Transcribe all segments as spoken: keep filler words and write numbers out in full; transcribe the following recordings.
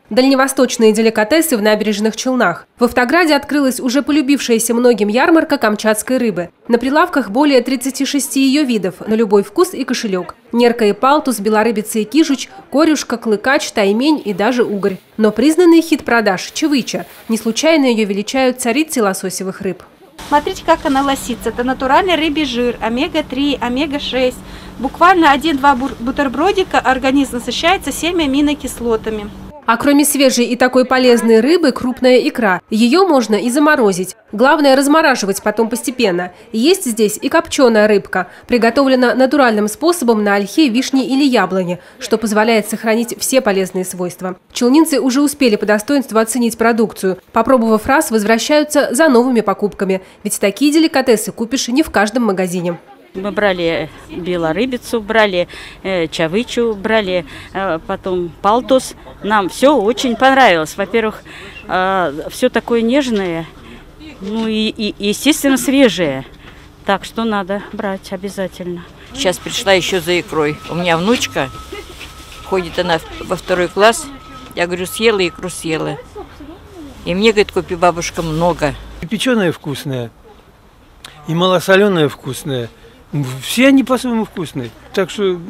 Дальневосточные деликатесы в набережных Челнах. В Автограде открылась уже полюбившаяся многим ярмарка камчатской рыбы. На прилавках более тридцати шести ее видов, на любой вкус и кошелек. Нерка и палтус, белорыбица и кижуч, корюшка, клыкач, таймень и даже угорь. Но признанный хит продаж – чевыча. Не случайно ее величают царицей лососевых рыб. Смотрите, как она лосится. Это натуральный рыбий жир, омега три, омега шесть. Буквально один-два бутербродика организм насыщается всеми аминокислотами. А кроме свежей и такой полезной рыбы, крупная икра. Ее можно и заморозить. Главное – размораживать потом постепенно. Есть здесь и копченая рыбка. Приготовлена натуральным способом на ольхе, вишне или яблоне, что позволяет сохранить все полезные свойства. Челнинцы уже успели по достоинству оценить продукцию. Попробовав раз, возвращаются за новыми покупками. Ведь такие деликатесы купишь не в каждом магазине. Мы брали белорыбицу, брали э, чавычу, брали э, потом палтус. Нам все очень понравилось. Во-первых, э, все такое нежное, ну и, и, естественно, свежее. Так что надо брать обязательно. Сейчас пришла еще за икрой. У меня внучка, ходит она во второй класс. Я говорю, съела икру, съела. И мне, говорит, купи, бабушка, много. И печеная вкусная, и малосоленая вкусная. Все они по-своему вкусные. Так что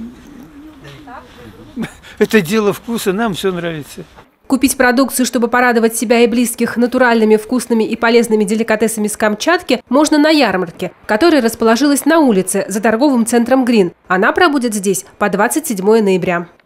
это дело вкуса, нам все нравится. Купить продукцию, чтобы порадовать себя и близких натуральными, вкусными и полезными деликатесами с Камчатки, можно на ярмарке, которая расположилась на улице за торговым центром «Грин». Она пробудет здесь по двадцать седьмое ноября.